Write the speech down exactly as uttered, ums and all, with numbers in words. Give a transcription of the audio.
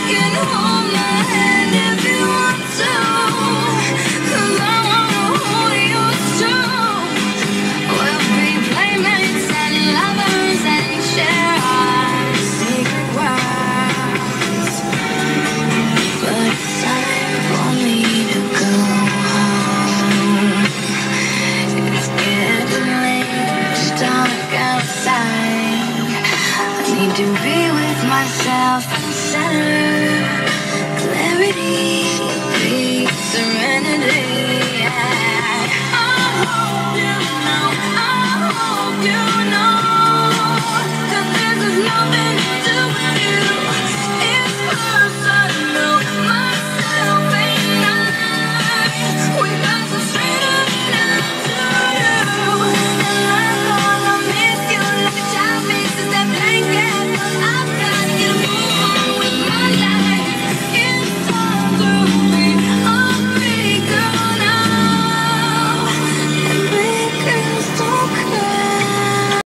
can hold my hand if you want to, 'cause I wanna hold you too. We'll be playmates and lovers and share our secret worlds. But it's time for me to go home. It's getting late, it's dark outside. I need to be with myself and center clarity, peace, serenity. I hope you know, I hope you know.